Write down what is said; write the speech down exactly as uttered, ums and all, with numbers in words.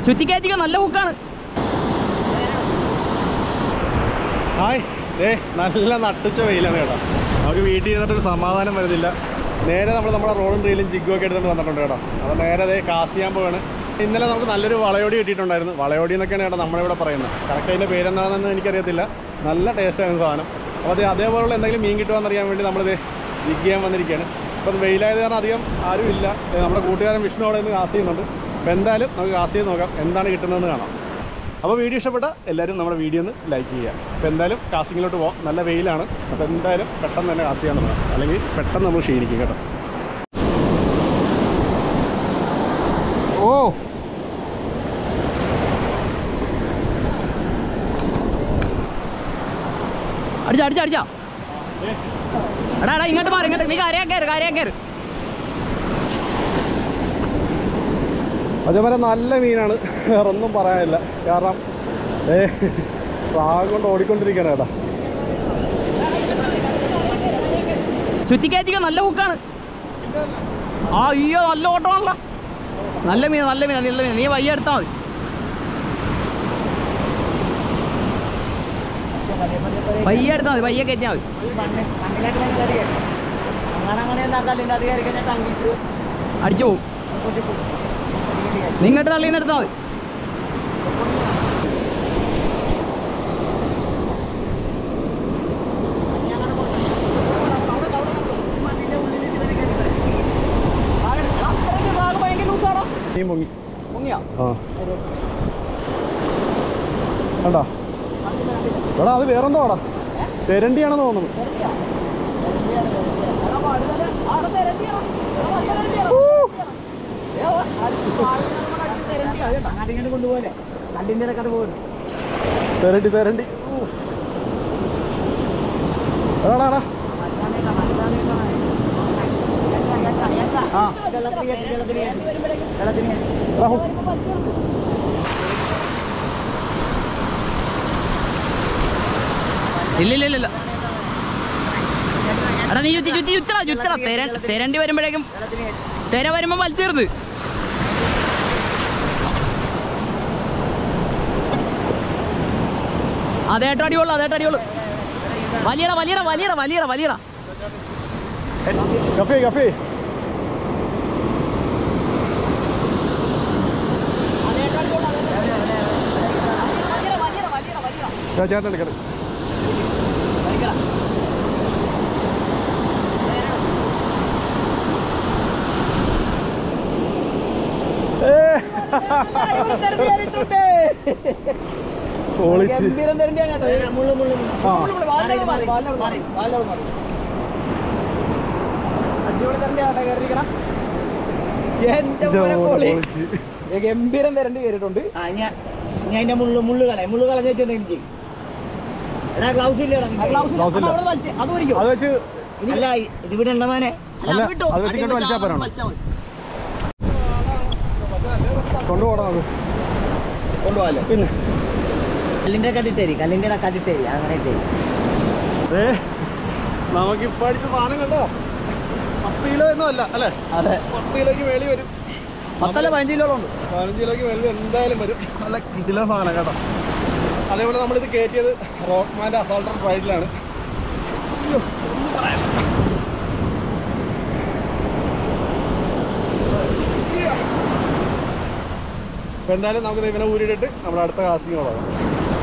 ചുറ്റിക്കയറ്റിക്കോ, നല്ല ഹുക്കാണ്. ഹായ്, ഏ നല്ല നട്ടുച്ച വെയിലാണ് കേട്ടോ. നമുക്ക് വീട്ടിൽ ഇരുന്നിട്ടൊരു സമാധാനം വരുന്നില്ല. നേരെ നമ്മൾ നമ്മുടെ റോഡും റീലും ജിഗ്ഗും ഒക്കെ എടുത്തുകൊണ്ട് വന്നിട്ടുണ്ട് കേട്ടോ. അപ്പോൾ നേരെ അതേ കാസ്റ്റ് ചെയ്യാൻ പോവാണ്. ഇന്നലെ നമുക്ക് നല്ലൊരു വളയോടി കിട്ടിയിട്ടുണ്ടായിരുന്നു. വളയോടി എന്നൊക്കെയാണ് കേട്ടോ നമ്മളിവിടെ പറയുന്നത്. കറക്റ്റ് അതിൻ്റെ പേരെന്താണെന്ന് എനിക്കറിയത്തില്ല. നല്ല ടേസ്റ്റാണ് സാധനം. അപ്പോൾ അത് അതേപോലുള്ള എന്തെങ്കിലും മീൻ കിട്ടുമെന്ന് അറിയാൻ വേണ്ടി നമ്മളിത് ജിഗ് ചെയ്യാൻ വന്നിരിക്കുകയാണ്. അപ്പോൾ വെയിലായത് കാരണം അധികം ആരും ഇല്ല. നമ്മുടെ കൂട്ടുകാരൻ വിഷ്ണു അവിടെ നിന്ന് കാസ്റ്റ് ചെയ്യുന്നുണ്ട്. അപ്പോൾ എന്തായാലും നമുക്ക് കാസ്റ്റ് ചെയ്ത് നോക്കാം എന്താണ് കിട്ടുന്നതെന്ന് കാണാം. അപ്പോൾ വീഡിയോ ഇഷ്ടപ്പെട്ട എല്ലാവരും നമ്മുടെ വീഡിയോ ഒന്ന് ലൈക്ക് ചെയ്യുക. അപ്പോൾ എന്തായാലും കാസ്റ്റിങ്ങിലോട്ട് പോകാം. നല്ല വെയിലാണ്. അപ്പോൾ എന്തായാലും പെട്ടെന്ന് തന്നെ കാസ്റ്റ് ചെയ്യാൻ തുടങ്ങാം, അല്ലെങ്കിൽ പെട്ടെന്ന് നമ്മൾ ക്ഷീണിക്കും കേട്ടോ. ഓ അടിച്ചാ അടിച്ചാ അടിച്ചാ എടാ എടാ ഇങ്ങോട്ട് മാറി, ഇങ്ങോട്ട്. നീ കരയാ കയറ്, കരയാ കയറ്. അതേപോലെ നല്ല മീനാണ്, വേറെ ഒന്നും പറയാനില്ല. കാരണം ഏ പ്രാഗ് കൊണ്ട് ഓടിക്കൊണ്ടിരിക്കുകയാണ് കേട്ടോ. ചുറ്റിക്കയറ്റിക്കോ, നല്ല ഹുക്കാണ്. ആ അയ്യോ, നല്ല ഓട്ടമാണല്ലോ. നല്ല മീൻ, നല്ല മീൻ, നല്ല മീൻ. നീ വയ്യ എടുത്താൽ മതി. പയ്യെ എടുത്താൽ മതി, പയ്യെ കയറ്റിയാൽ മതി. അടിച്ചു പോവും. നിങ്ങട്ട് തള്ളിന്ന് എടുത്താൽ മതി. മീൻ പൊങ്ങി പൊങ്ങിയാ ആ കണ്ടോ എടാ, അത് വേറെന്തോ ആടാ, തെരണ്ടിയാണെന്ന് തോന്നുന്നു. തെരണ്ടി തെരണ്ടി എടാടാ ആ രാഹുൽ ഇല്ല ഇല്ല ഇല്ല. എടാ നീ ചുറ്റി ചുറ്റി ചുറ്ററ ചുറ്ററ തെര തെരണ്ടി വരുമ്പോഴേക്കും തെര വരുമ്പോ വലിച്ചേർന്ന്. അതേട്ട അടിയുള്ളു, അതേട്ട അടിയുള്ളു. വലിയട വലിയട വലിയട വലിയട വലിയട കഫേ കഫേ ചേട്ടൻ എടുക്കട്ടെ. ഗംഭീരം തരണ്ടി കയറിയിട്ടുണ്ട്. ഞാൻ അതിന്റെ മുള്ളു മുള്ളു കളയാം, മുള്ളു കളഞ്ഞിട്ട് എനിക്ക് ഗ്ലൗസ് ഇല്ല. അത് വെച്ച് അല്ല ഇതിവിടെ ഉണ്ടമാനെ അത് വെച്ചിട്ട് വലിച്ചാൽ പോരാണോ? കൊണ്ടുപോകണം, അത് കൊണ്ടുപോകാലോ. പിന്നെ കല്ലിന്റെ കണ്ടിട്ടേരി, കല്ലിന്റെ കണ്ടിട്ടേരി, അങ്ങനെ ഏ നമുക്കിപ്പോ അടിച്ച സാധനം കണ്ടോ? പത്ത് കിലോ ഒന്നും അല്ല അല്ലേ? അതെ, പത്ത് കിലോയ്ക്ക് മേളിൽ വരും. പത്തല്ല പതിനഞ്ച് കിലോ ഉണ്ട്. പതിനഞ്ച് കിലോയ്ക്ക് മേളിൽ എന്തായാലും വരും. നല്ല കിലോ സാധനം കേട്ടോ. അതേപോലെ നമ്മളിത് കയറ്റിയത് റോക്ക്മാൻ്റെ അസാൾട്ടർ റൈഡിലാണ്. ഇപ്പം എന്തായാലും നമുക്ക് ഇവനെ ഊരിയിട്ടിട്ട് നമ്മുടെ അടുത്ത കാസ്റ്റിംഗ് തുടങ്ങാം.